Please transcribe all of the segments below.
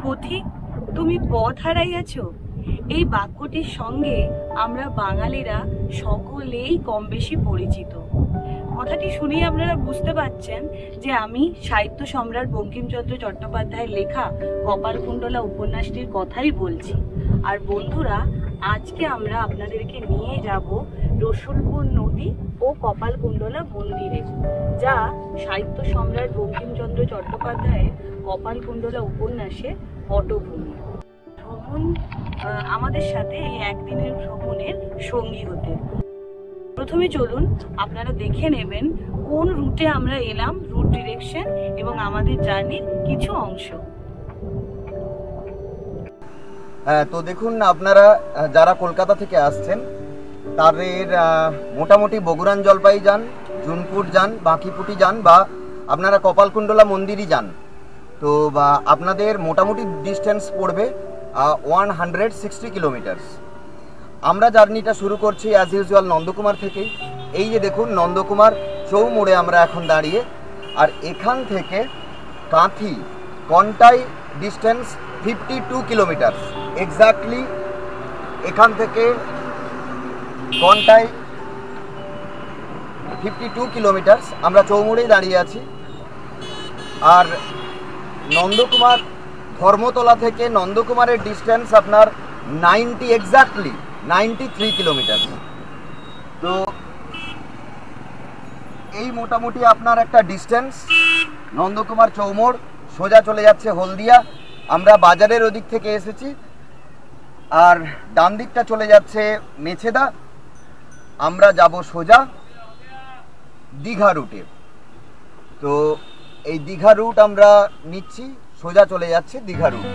পথিক তুমি পথ হারাইয়াছ, এই বাক্যটির সঙ্গে আমরা বাঙালিরা সকলেই কম বেশি পরিচিত। কথাটি শুনেই আপনারা বুঝতে পারছেন যে আমি সাহিত্য সম্রাট বঙ্কিমচন্দ্র চট্টোপাধ্যায়ের লেখা কপালকুণ্ডলা উপন্যাসটির কথাই বলছি। আর বন্ধুরা, আজকে আমরা আপনাদেরকে নিয়ে যাব রসুলপুর নদী ও কপালকুণ্ডলা মন্দিরে, যা সাহিত্য সম্রাট বঙ্কিমচন্দ্র চট্টোপাধ্যায়ের কপালকুণ্ডলা উপন্যাসের পটভূমি। ভ্রমণ আমাদের সাথে এই একদিনের ভ্রমণের সঙ্গী হতে। প্রথমে চলুন আপনারা দেখে নেবেন কোন রুটে আমরা এলাম, রুট ডিরেকশন এবং আমাদের জার্নির কিছু অংশ। তো দেখুন, আপনারা যারা কলকাতা থেকে আসছেন তাদের মোটামুটি বগুড়ান জলপাই যান, জুনপুর যান, বাঁকিপুটি যান বা আপনারা কপালকুণ্ডলা মন্দিরই যান, তো আপনাদের মোটামুটি ডিস্টেন্স পড়বে 160 কিলোমিটার্স। আমরা জার্নিটা শুরু করছি অ্যাজ ইউজুয়াল নন্দকুমার থেকেই। এই যে দেখুন, নন্দকুমার চৌমোড়ে আমরা এখন দাঁড়িয়ে, আর এখান থেকে Kanthi Contai distance 52 kilometres exactly. এখান থেকে কন্টাই 52 কিলোমিটার্স, আমরা চৌমোড়েই দাঁড়িয়ে আছি। আর নন্দকুমার ধর্মতলা থেকে নন্দকুমারের ডিস্টেন্স আপনার 93 কিলোমিটার। তো এই মোটামুটি আপনার একটা ডিস্টেন্স। নন্দকুমার চৌমোড় সোজা চলে যাচ্ছে হলদিয়া, আমরা বাজারের ওদিক থেকে এসেছি। আর ডান দিকটা চলে যাচ্ছে মেছেদা, আমরা যাব সোজা দীঘা রুটে। তো এই দীঘা রুট আমরা নিচ্ছি, সোজা চলে যাচ্ছে দীঘা রুট।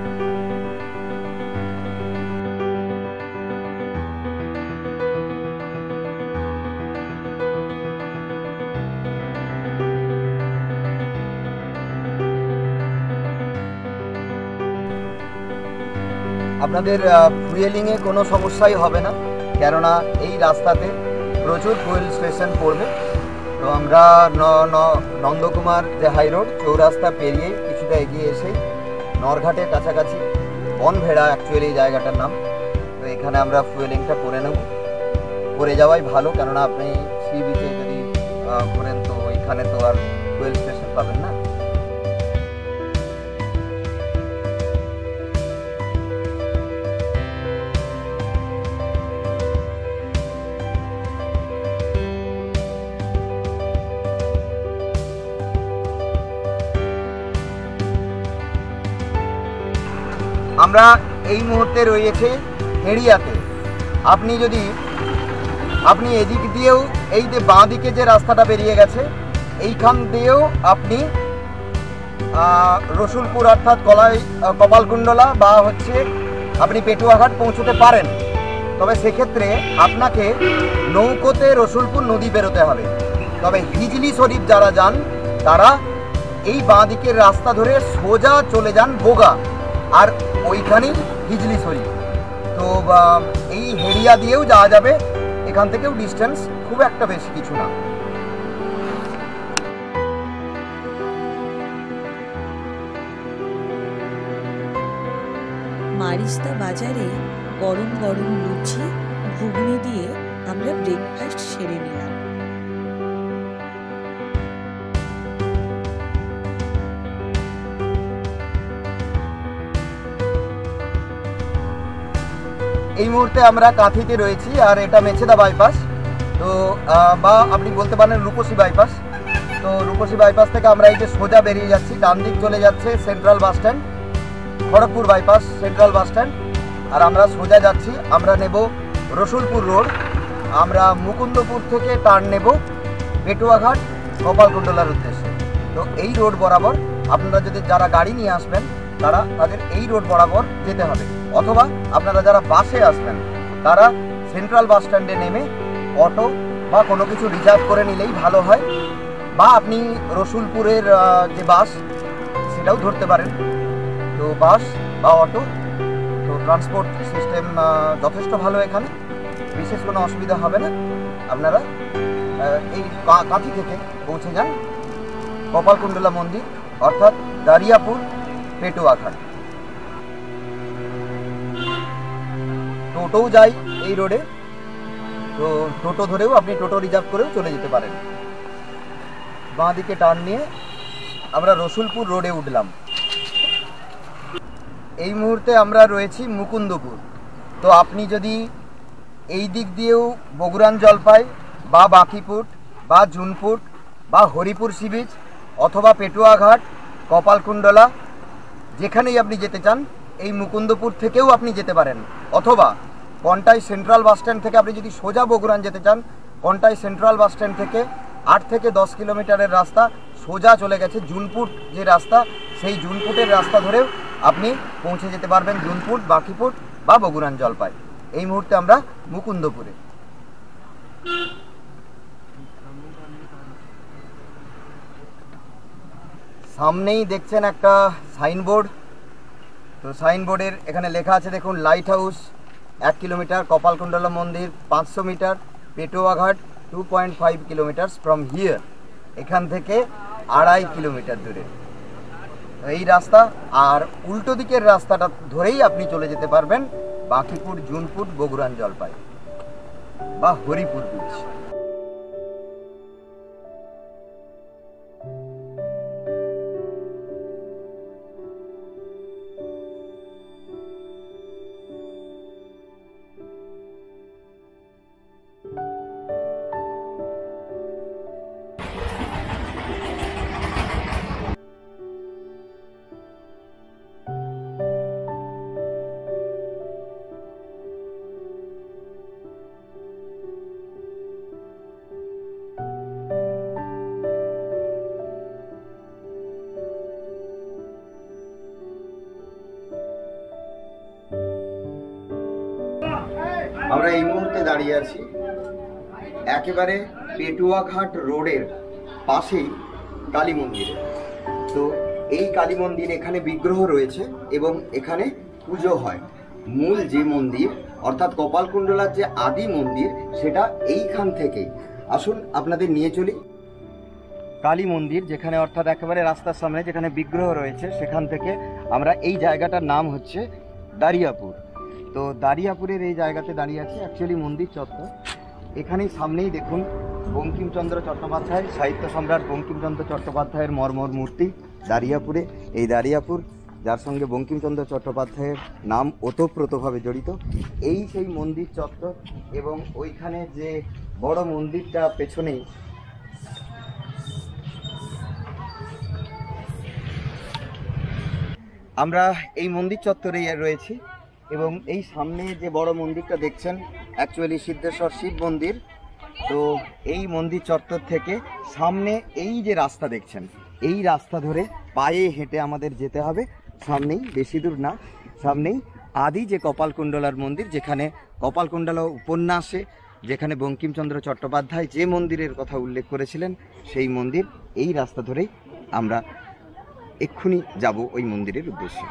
আপনাদের ফুয়েলিংয়ে কোনো সমস্যাই হবে না, কেননা এই রাস্তাতে প্রচুর ফুয়েল স্টেশন পড়বে। তো আমরা নন্দকুমার যে হাই রোড চৌরাস্তা পেরিয়ে কিছুটা এগিয়ে এসেই নরঘাটের কাছাকাছি, বনভেড়া অ্যাকচুয়ালি এই জায়গাটার নাম। তো এখানে আমরা ফুয়েলিংটা করে নেব, করে যাওয়াই ভালো, কেননা আপনি সি বিচে যদি ঘোরেন তো এখানে তো আর ফুয়েল স্টেশন পাবেন না। আমরা এই মুহূর্তে রয়েছে হেড়িয়াতে। আপনি এদিক দিয়েও, এই যে বাঁ দিকে যে রাস্তাটা বেরিয়ে গেছে এইখান দিয়েও আপনি রসুলপুর অর্থাৎ কপালকুণ্ডলা বা আপনি পেটুয়াঘাট পৌঁছতে পারেন। তবে সেক্ষেত্রে আপনাকে নৌকোতে রসুলপুর নদী বেরোতে হবে। তবে হিজলি শরীফ যারা যান তারা এই বাঁ দিকের রাস্তা ধরে সোজা চলে যান বোগা, আর ওইখানেই হিজলি শরীফ। তো এই হেড়িয়া দিয়েও যাওয়া যাবে, এখান থেকেও ডিস্টেন্স খুব একটা বেশি কিছু না। মারিস্তা বাজারে গরম গরম লুচি ঘুগনি দিয়ে আমরা ব্রেকফাস্ট সেরে নিলাম। এই মুহূর্তে আমরা কাঁথিতে রয়েছি, আর এটা মেছেদা বাইপাস। তো বা আপনি বলতে পারেন রূপসী বাইপাস। তো রূপসী বাইপাস থেকে আমরা এই যে সোজা বেরিয়ে যাচ্ছি, ডান দিক চলে যাচ্ছে central bus stand, Kharagpur bypass central bus stand. আর আমরা সোজা যাচ্ছি, আমরা নেব রসুলপুর রোড। আমরা মুকুন্দপুর থেকে টার্ন নেব পেটুয়াঘাট কপালকুণ্ডলার উদ্দেশ্যে। তো এই রোড বরাবর আপনারা যদি যারা গাড়ি নিয়ে আসবেন তাদের এই রোড বরাবর যেতে হবে, অথবা আপনারা যারা বাসে আসবেন তারা সেন্ট্রাল বাস স্ট্যান্ডে নেমে অটো বা কোনো কিছু রিজার্ভ করে নিলেই ভালো হয়, বা আপনি রসুলপুরের যে বাস সেটাও ধরতে পারেন। তো বাস বা অটো, তো ট্রান্সপোর্ট সিস্টেম যথেষ্ট ভালো, এখানে বিশেষ কোনো অসুবিধা হবে না। আপনারা এই কাঁথি থেকে পৌঁছে যান কপালকুণ্ডলা মন্দির, অর্থাৎ দারিয়াপুর পেটুয়াঘাট। টোটোও যায় এই রোডে, তো টোটো ধরেও আপনি টোটো রিজার্ভ করেও চলে যেতে পারেন। বাঁ দিকে টার্ন নিয়ে আমরা রসুলপুর রোডে উঠলাম। এই মুহূর্তে আমরা রয়েছি মুকুন্দপুর। তো আপনি যদি এই দিক দিয়েও বগুড়ান জলপাই বা বাঁকিপুট বা জুনপুট বা হরিপুর সি বিচ অথবা পেটুয়াঘাট, কপালকুণ্ডলা, যেখানেই আপনি যেতে চান এই মুকুন্দপুর থেকেও আপনি যেতে পারেন। অথবা কন্টাই সেন্ট্রাল বাস স্ট্যান্ড থেকে আপনি যদি সোজা বগুড়ান যেতে চান, কন্টাই সেন্ট্রাল বাস স্ট্যান্ড থেকে 8 থেকে 10 কিলোমিটারের রাস্তা সোজা চলে গেছে জুনপুট যে রাস্তা, সেই জুনপুটের রাস্তা ধরেও আপনি পৌঁছে যেতে পারবেন জুনপুট, বাঁকিপুট বা বগুড়ান জলপাই। এই মুহূর্তে আমরা মুকুন্দপুরে। সামনেই দেখছেন একটা সাইনবোর্ড। তো সাইনবোর্ডের এখানে লেখা আছে দেখুন, লাইট হাউস 1 কিলোমিটার, কপালকুণ্ডলা মন্দির 500 metre, Petuaghat 2.5 kilometre from here. এখান থেকে 2.5 কিলোমিটার দূরে এই রাস্তা। আর উল্টো দিকের রাস্তাটা ধরেই আপনি চলে যেতে পারবেন বাঁকিপুর, জুনপুট, বগুড়ান জলপাই বা হরিপুর বিচ। আমরা এই মুহূর্তে দাঁড়িয়ে আছি একেবারে পেটুয়াঘাট রোডের পাশেই কালী মন্দিরে। তো এই কালী মন্দির, এখানে বিগ্রহ রয়েছে এবং এখানে পুজো হয়। মূল যে মন্দির অর্থাৎ কপালকুণ্ডলার যে আদি মন্দির, সেটা এইখান থেকেই। আসুন আপনাদের নিয়ে চলি কালী মন্দির, যেখানে অর্থাৎ একেবারে রাস্তার সামনে যেখানে বিগ্রহ রয়েছে, সেখান থেকে আমরা এই জায়গাটার নাম হচ্ছে দারিয়াপুর। তো দারিয়াপুরের এই জায়গাতে দাঁড়িয়ে আছে অ্যাকচুয়ালি মন্দির চত্বর। এখানেই সামনেই দেখুন বঙ্কিমচন্দ্র চট্টোপাধ্যায়, সাহিত্য সম্রাট বঙ্কিমচন্দ্র চট্টোপাধ্যায়ের মর্মর মূর্তি দারিয়াপুরে। এই দারিয়াপুর, যার সঙ্গে বঙ্কিমচন্দ্র চট্টোপাধ্যায়ের নাম ওতপ্রোতভাবে জড়িত, এই সেই মন্দির চত্বর। এবং ওইখানে যে বড় মন্দিরটা পেছনেই, আমরা এই মন্দির চত্বরেই রয়েছি। এবং এই সামনে যে বড় মন্দিরটা দেখছেন অ্যাকচুয়ালি সিদ্ধেশ্বর শিব মন্দির। তো এই মন্দির চত্বর থেকে সামনে এই যে রাস্তা দেখছেন, এই রাস্তা ধরে পায়ে হেঁটে আমাদের যেতে হবে। সামনেই, বেশি দূর না, সামনেই আদি যে কপালকুণ্ডলার মন্দির, যেখানে কপালকুণ্ডলা উপন্যাসে যেখানে বঙ্কিমচন্দ্র চট্টোপাধ্যায় যে মন্দিরের কথা উল্লেখ করেছিলেন, সেই মন্দির। এই রাস্তা ধরেই আমরা এক্ষুনি যাব ওই মন্দিরের উদ্দেশ্যে।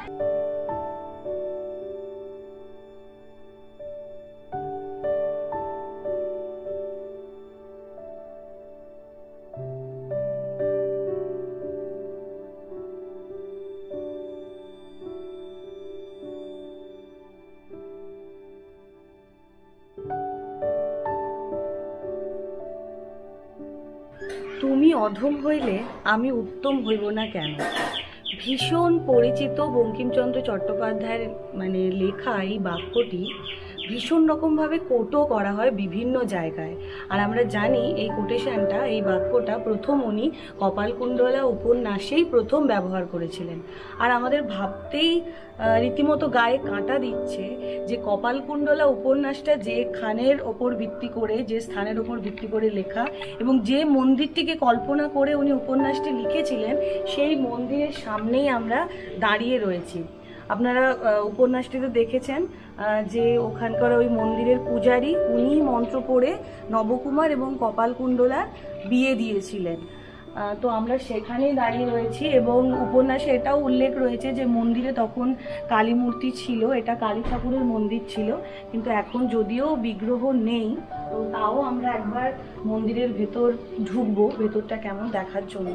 তুমি অধম হইলে আমি উত্তম হইব না কেন, ভীষণ পরিচিত বঙ্কিমচন্দ্র চট্টোপাধ্যায়ের লেখা এই বাক্যটি ভীষণ রকমভাবে কোটও করা হয় বিভিন্ন জায়গায়। আর আমরা জানি এই কোটেশনটা, এই বাক্যটা প্রথম উনি কপালকুণ্ডলা উপন্যাসেই প্রথম ব্যবহার করেছিলেন। আর আমাদের ভাবতেই রীতিমতো গায়ে কাঁটা দিচ্ছে যে কপালকুণ্ডলা উপন্যাসটা যে খানের ওপর ভিত্তি করে, যে স্থানের ওপর ভিত্তি করে লেখা এবং যে মন্দিরটিকে কল্পনা করে উনি উপন্যাসটি লিখেছিলেন, সেই মন্দিরের সামনেই আমরা দাঁড়িয়ে রয়েছি। আপনারা উপন্যাসটিতে দেখেছেন যে ওখানকার ওই মন্দিরের পূজারী, উনি মন্ত্র পড়ে নবকুমার এবং কপালকুণ্ডলার বিয়ে দিয়েছিলেন। তো আমরা সেখানেই দাঁড়িয়ে রয়েছি এবং উপন্যাসে এটাও উল্লেখ রয়েছে যে মন্দিরে তখন কালী মূর্তি ছিল, এটা কালী ঠাকুরের মন্দির ছিল। কিন্তু এখন যদিও বিগ্রহ নেই, তো তাও আমরা একবার মন্দিরের ভেতর ঢুকবো, ভেতরটা কেমন দেখার জন্য।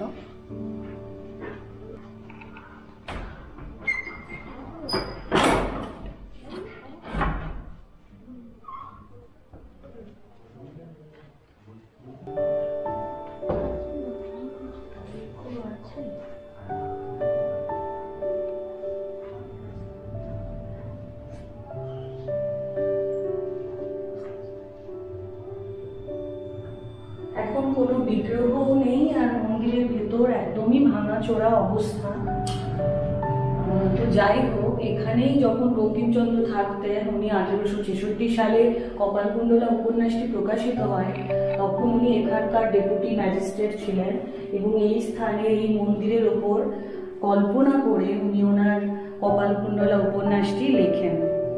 ভাঙাচোরা অবস্থা। তো যাই হোক, এখানেই যখন বঙ্কিমচন্দ্র থাকতেন, উনি 1866 সালে কপালকুণ্ডলা উপন্যাসটি প্রকাশিত হয়, তখন উনি এখানকার ডেপুটি ম্যাজিস্ট্রেট ছিলেন এবং এই স্থানে এই মন্দিরের ওপর কল্পনা করে উনি ওনার কপালকুণ্ডলা উপন্যাসটি লেখেন।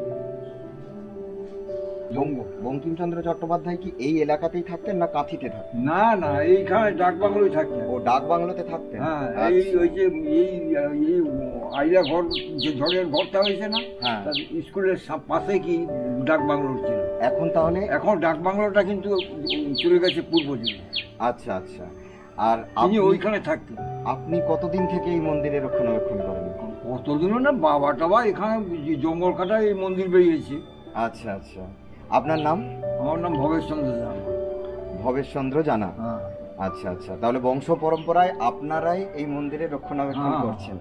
বঙ্কিমচন্দ্র চট্টোপাধ্যায় কি এই এলাকাতেই থাকতেন না কাঁথিতে থাকতেন? না না, এইখানে ডাকবাংলোয় থাকতেন। ও ডাক বাংলোতে থাকতেন। হ্যাঁ, এই আচ্ছা। ওই যে এই আইলা ঘর, যে ঝড়ের ঘরটা হয়েছে না, হ্যাঁ। তার স্কুলের পাশে কি ডাকবাংলো ছিল। এখন তাহলে এখন ডাকবাংলোটা কিন্তু চলে গেছে পূর্ব দিকে। আচ্ছা আচ্ছা। আর তিনি ওইখানে থাকতেন। আপনি কতদিন থেকে এই মন্দিরের রক্ষণাবেক্ষণ করেন? কতদিনও না, বাবা টাবা এখানে জঙ্গল কাটা এই মন্দির বেরিয়েছে। আচ্ছা আচ্ছা। আপনার নাম? আমার নাম ভবেশচন্দ্র জানা। ভবেশচন্দ্র জানা। হ্যাঁ। আচ্ছা আচ্ছা, তাহলে বংশ পরম্পরায় আপনারাই এই মন্দিরের রক্ষণাবেক্ষণ হ্যাঁ। করছেন।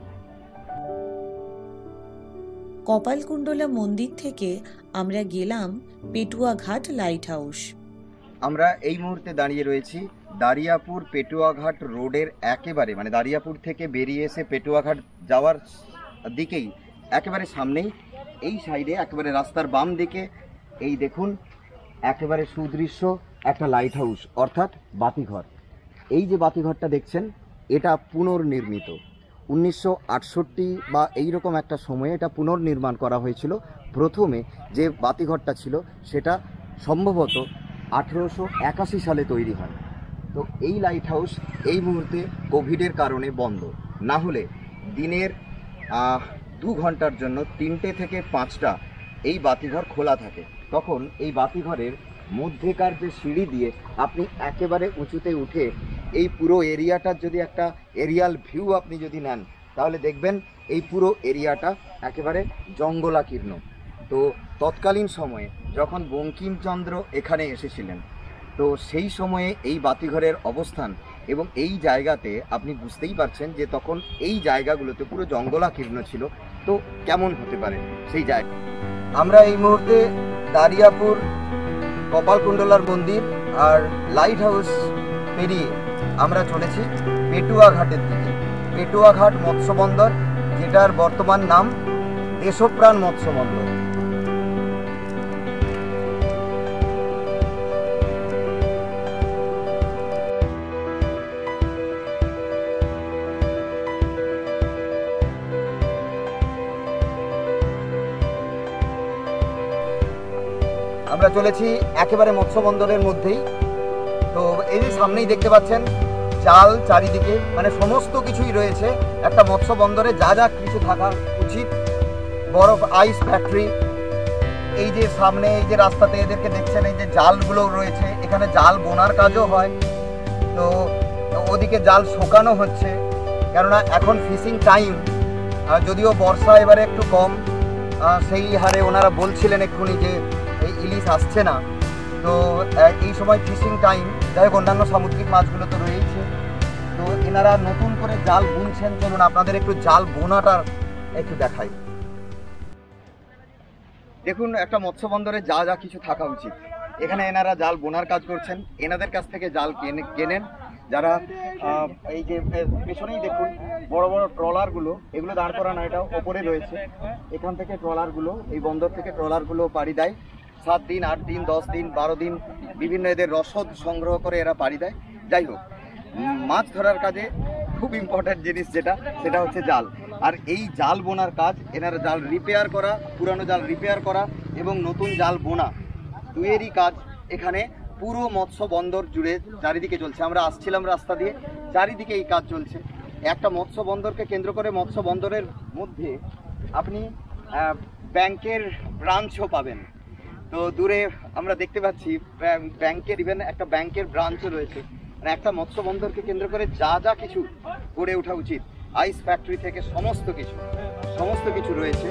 কপালকুণ্ডলা মন্দির থেকে আমরা গেলাম পেটুয়াঘাট লাইট হাউস। আমরা এই মুহূর্তে দাঁড়িয়ে রয়েছি দারিয়াপুর পেটুয়াঘাট রোডের একেবারে, মানে দারিয়াপুর থেকে বেরিয়ে এসে পেটুয়াঘাট যাওয়ার দিকেই একেবারে সামনেই, এই সাইডে একেবারে রাস্তার বাম দিকে এই দেখুন একেবারে সুদৃশ্য একটা লাইট হাউস, অর্থাৎ বাতিঘর। এই যে বাতিঘরটা দেখছেন, এটা পুনর্নির্মিত 1968 বা এইরকম একটা সময়ে এটা পুনর্নির্মাণ করা হয়েছিল। প্রথমে যে বাতিঘরটা ছিল সেটা সম্ভবত 1881 সালে তৈরি হয়। তো এই লাইট হাউস এই মুহূর্তে কোভিডের কারণে বন্ধ, না হলে দিনের 2 ঘন্টার জন্য 3টে থেকে 5টা এই বাতিঘর খোলা থাকে। তখন এই বাতিঘরের মধ্যেকার যে সিঁড়ি দিয়ে আপনি একেবারে উঁচুতে উঠে এই পুরো এরিয়াটার যদি একটা এরিয়াল ভিউ আপনি যদি নেন, তাহলে দেখবেন এই পুরো এরিয়াটা একেবারে জঙ্গলাকীর্ণ। তো তৎকালীন সময়ে যখন বঙ্কিমচন্দ্র এখানে এসেছিলেন, তো সেই সময়ে এই বাতিঘরের অবস্থান এবং এই জায়গাতে আপনি বুঝতেই পারছেন যে তখন এই জায়গাগুলোতে পুরো জঙ্গলাকীর্ণ ছিল। তো কেমন হতে পারে সেই জায়গা। আমরা এই মুহূর্তে দারিয়াপুর কপালকুণ্ডলার মন্দির আর লাইট হাউস পেরিয়ে আমরা চলেছি পেটুয়াঘাটের দিকে। পেটুয়াঘাট মৎস্য বন্দর, যেটার বর্তমান নাম দেশপ্রাণ মৎস্য বন্দর। আমরা চলেছি একেবারে মৎস্য বন্দরের মধ্যেই। তো এই যে সামনেই দেখতে পাচ্ছেন জাল চারিদিকে, মানে সমস্ত কিছুই রয়েছে একটা মৎস্য বন্দরে যা যা কিছু থাকা উচিত। বরফ আইস ফ্যাক্টরি, এই যে সামনে এই যে রাস্তাতে এদেরকে দেখছেন, এই যে জালগুলো রয়েছে, এখানে জাল বোনার কাজও হয়। তো ওদিকে জাল শোকানো হচ্ছে, কেননা এখন ফিশিং টাইম, যদিও বর্ষা এবারে একটু কম, সেই হারে ওনারা বলছিলেন এক্ষুনি যে এই ইলিশ আসছে না। তো এই সময় ফিশিং টাইম, যাই হোক অন্যান্য সামুদ্রিক মাছগুলো তো রয়েছে। তো এনারা নতুন করে জাল বুনছেন। চলুন আপনাদের একটু জাল বোনাটা একটু দেখাই। দেখুন একটা মৎস্য বন্দরে যা যা কিছু থাকা উচিত, এখানে এনারা জাল বোনার কাজ করছেন। এনাদের কাছ থেকে জাল কেনেন যারা। এই যে পেছনেই দেখুন বড় বড় ট্রলারগুলো, এগুলো দাঁড় করানো, এটা ওপরে রয়েছে। এখান থেকে ট্রলারগুলো, এই বন্দর থেকে ট্রলারগুলো পাড়ি দেয় 7 দিন, 8 দিন, 10 দিন, 12 দিন, বিভিন্ন এদের রসদ সংগ্রহ করে এরা পাড়ি দেয়। যাই হোক, মাছ ধরার কাজে খুব ইম্পর্ট্যান্ট জিনিস সেটা হচ্ছে জাল। আর এই জাল বোনার কাজ, এনারা জাল রিপেয়ার করা, পুরানো জাল রিপেয়ার করা এবং নতুন জাল বোনা, দুয়েরই কাজ এখানে পুরো মৎস্য বন্দর জুড়ে চারিদিকে চলছে। আমরা আসছিলাম রাস্তা দিয়ে, চারিদিকে এই কাজ চলছে। একটা মৎস্য বন্দরকে কেন্দ্র করে মৎস্য বন্দরের মধ্যে আপনি ব্যাংকের ব্রাঞ্চও পাবেন। তো দূরে আমরা দেখতে পাচ্ছি ব্যাংকের, ইভেন একটা ব্যাংকের ব্রাঞ্চও রয়েছে। মানে একটা মৎস্য বন্দরকে কেন্দ্র করে যা যা কিছু গড়ে ওঠা উচিত, আইস ফ্যাক্টরি থেকে সমস্ত কিছু রয়েছে।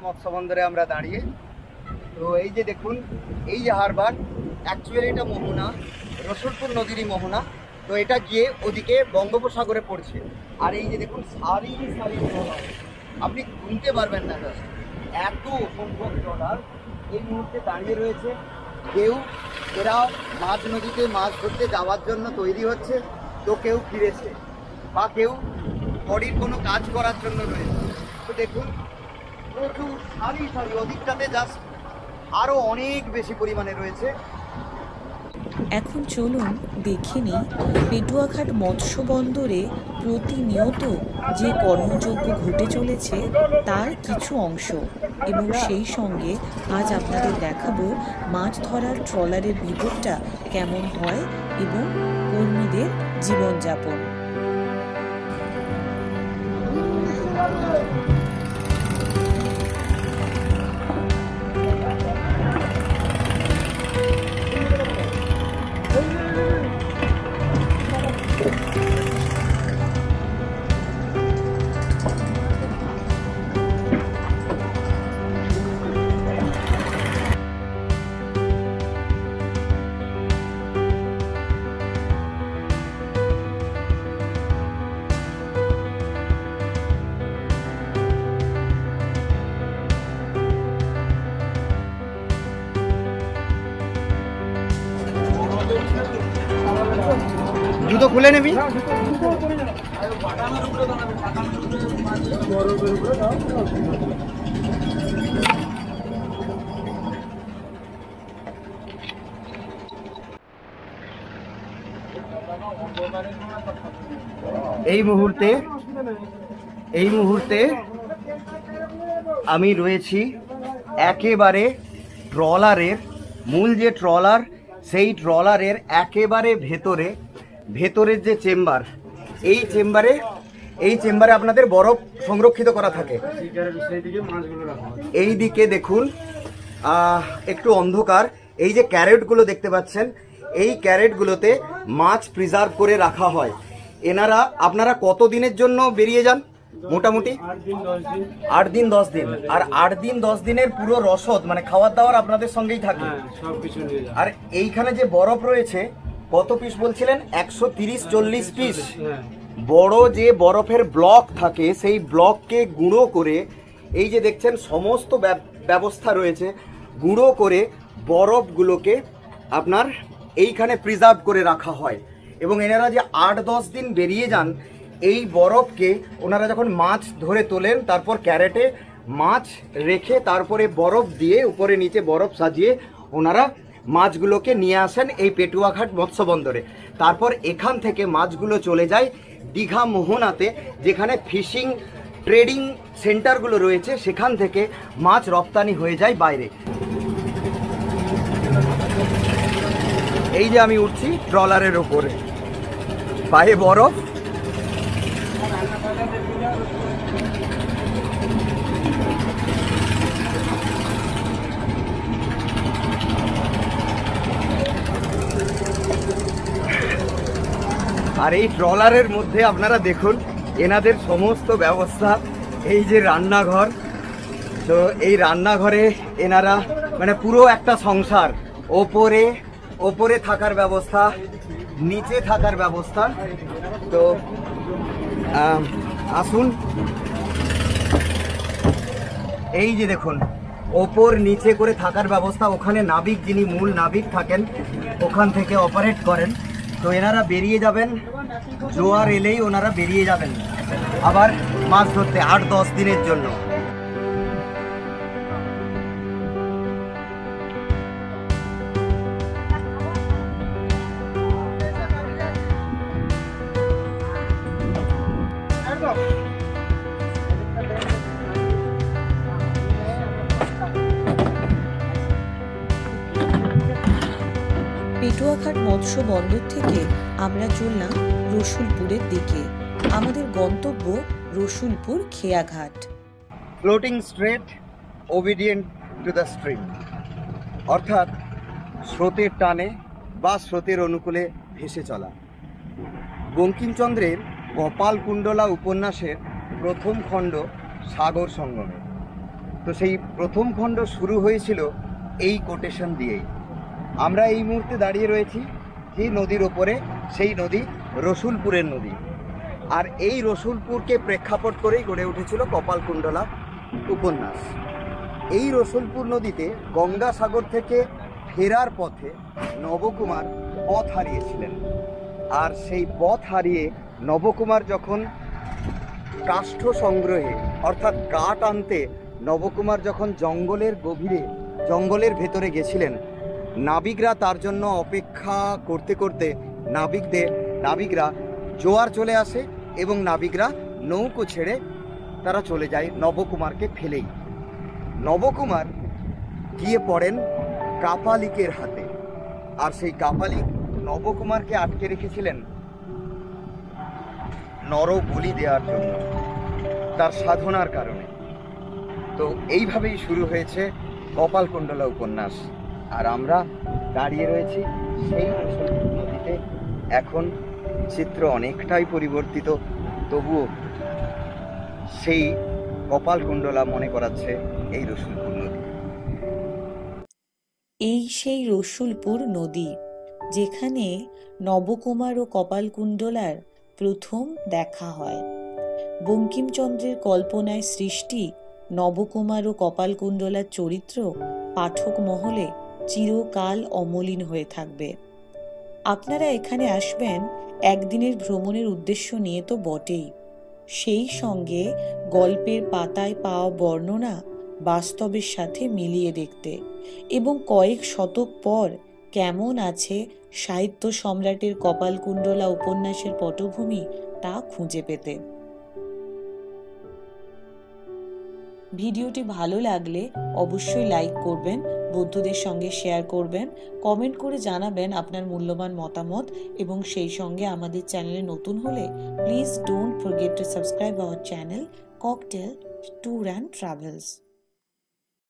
মৎস্য বন্দরে আমরা দাঁড়িয়ে। তো এই যে দেখুন, এই যে হারবার, অ্যাকচুয়ালি এটা মোহনা, রসুলপুর নদীরই মোহনা। তো এটা গিয়ে ওদিকে বঙ্গোপসাগরে পড়ছে। আর এই যে দেখুন সারি সারি ট্রলার, আপনি গুনতে পারবেন না, এত সংখ্যক ট্রলার এই মুহূর্তে দাঁড়িয়ে রয়েছে। কেউ এরা মাঝ নদীতে মাছ ধরতে যাওয়ার জন্য তৈরি হচ্ছে, তো কেউ ফিরেছে, বা কেউ বডির কোনো কাজ করার জন্য রয়েছে। তো দেখুন প্রচুর সারি সারি, ওদিকটাতে জাস্ট আরও অনেক বেশি পরিমাণে রয়েছে। এখন চলুন দেখে নিই পেটুয়াঘাট মৎস্য বন্দরে প্রতিনিয়ত যে কর্মযজ্ঞ ঘটে চলেছে তার কিছু অংশ, এবং সেই সঙ্গে আজ আপনাদের দেখাবো মাছ ধরার ট্রলারের ভিতরটা কেমন হয় এবং কর্মীদের জীবনযাপন। জুতো খুলে নিবি। এই মুহূর্তে আমি রয়েছি একেবারে ট্রলারের, মূল যে ট্রলার সেই ট্রলারের একেবারে ভেতরের যে চেম্বার, এই চেম্বারে আপনাদের বরফ সংরক্ষিত করা থাকে। এই দিকে দেখুন একটু অন্ধকার, এই যে ক্যারেটগুলো দেখতে পাচ্ছেন, এই ক্যারেটগুলোতে মাছ প্রিজার্ভ করে রাখা হয়। আপনারা কত দিনের জন্য বেরিয়ে যান? মোটামুটি 8 দিন 10 দিন। আর 8 দিন 10 দিনের পুরো রসদ মানে খাবার দাবার আপনাদের সঙ্গেই থাকে। আর এইখানে যে বরফ রয়েছে, কত পিস বলছিলেন? 130-40 পিস বড় যে বরফের ব্লক থাকে, সেই ব্লককে গুঁড়ো করে, এই যে দেখছেন সমস্ত ব্যবস্থা রয়েছে, গুঁড়ো করে বরফগুলোকে আপনার এইখানে প্রিজার্ভ করে রাখা হয়। এবং এনারা যে 8-10 দিন বেরিয়ে যান, এই বরফকে ওনারা যখন মাছ ধরে তোলেন, তারপর ক্যারেটে মাছ রেখে তারপরে বরফ দিয়ে উপরে নিচে বরফ সাজিয়ে ওনারা মাছগুলোকে নিয়ে আসেন এই পেটুয়াঘাট মৎস্য বন্দরে। তারপর এখান থেকে মাছগুলো চলে যায় দীঘা মোহনাতে, যেখানে ফিশিং ট্রেডিং সেন্টারগুলো রয়েছে, সেখান থেকে মাছ রপ্তানি হয়ে যায় বাইরে। এই যে আমি উঠছি ট্রলারের ওপরে, পায়ে বরফ, আর এই ট্রলারের মধ্যে আপনারা দেখুন এনাদের সমস্ত ব্যবস্থা। এই যে রান্নাঘর, তো এই রান্নাঘরে এনারা মানে পুরো একটা সংসার, ওপরে থাকার ব্যবস্থা, নিচে থাকার ব্যবস্থা। তো আসুন, এই যে দেখুন ওপর নিচে করে থাকার ব্যবস্থা। ওখানে নাবিক, যিনি মূল নাবিক থাকেন, ওখান থেকে অপারেট করেন। তো এনারা বেরিয়ে যাবেন, জোয়ার এলেই ওনারা বেরিয়ে যাবেন আবার মাছ ধরতে 8-10 দিনের জন্য। পেটুয়াঘাট মৎস্য বন্দর থেকে আমরা চললাম রসুলপুরের দিকে। আমাদের গন্তব্য রসুলপুর খেয়াঘাট। Floating straight, obedient to the stream, অর্থাৎ স্রোতের টানে বা স্রোতের অনুকূলে ভেসে চলা। তো সেই প্রথম খণ্ড শুরু হয়েছিল এই কোটেশন দিয়েই। আমরা এই মুহূর্তে দাঁড়িয়ে রয়েছি যে নদীর ওপরে, সেই নদী রসুলপুরের নদী। আর এই রসুলপুরকে প্রেক্ষাপট করেই গড়ে উঠেছিল কপালকুণ্ডলা উপন্যাস। এই রসুলপুর নদীতে গঙ্গাসাগর থেকে ফেরার পথে নবকুমার পথ হারিয়েছিলেন। আর সেই পথ হারিয়ে নবকুমার যখন কাষ্ঠ সংগ্রহে অর্থাৎ কাঠ আনতে নবকুমার যখন জঙ্গলের গভীরে, জঙ্গলের ভেতরে গেছিলেন, নাবিকরা তার জন্য অপেক্ষা করতে করতে নাবিকরা জোয়ার চলে আসে এবং নাবিকরা নৌকো ছেড়ে তারা চলে যায় নবকুমারকে ফেলেই। নবকুমার গিয়ে পড়েন কাপালিকের হাতে। আর সেই কাপালিক নবকুমারকে আটকে রেখেছিলেন নরবলি দেওয়ার জন্য, তার সাধনার কারণে। তো এইভাবেই শুরু হয়েছে কপালকুণ্ডলা উপন্যাস। আর আমরা দাঁড়িয়ে রয়েছি সেই রসুলপুর নদীতে। এখন চিত্র অনেকটাই পরিবর্তিত, তবুও সেই কপালকুণ্ডলা মনে করাচ্ছে এই রসুলপুর নদী। এই সেই রসুলপুর নদী, যেখানে নবকুমার ও কপালকুণ্ডলার প্রথম দেখা হয়। বঙ্কিমচন্দ্রের কল্পনায় সৃষ্টি নবকুমার ও কপালকুণ্ডলার চরিত্র পাঠক মহলে চিরকাল অমলিন হয়ে থাকবে। আপনারা এখানে আসবেন একদিনের ভ্রমণের উদ্দেশ্য নিয়ে তো বটেই, সেই সঙ্গে গল্পের পাতায় পাওয়া বর্ণনা বাস্তবের সাথে মিলিয়ে দেখতে এবং কয়েক শতক পর কেমন আছে সাহিত্য সম্রাটের কপালকুণ্ডলা উপন্যাসের পটভূমি তা খুঁজে পেতে। ভিডিওটি ভালো লাগলে অবশ্যই লাইক করবেন, বন্ধুদের সঙ্গে শেয়ার করবেন, কমেন্ট করে জানাবেন আপনার মূল্যবান মতামত এবং সেই সঙ্গে আমাদের চ্যানেলে নতুন হলে please don't forget to subscribe our channel cocktail tour and travels.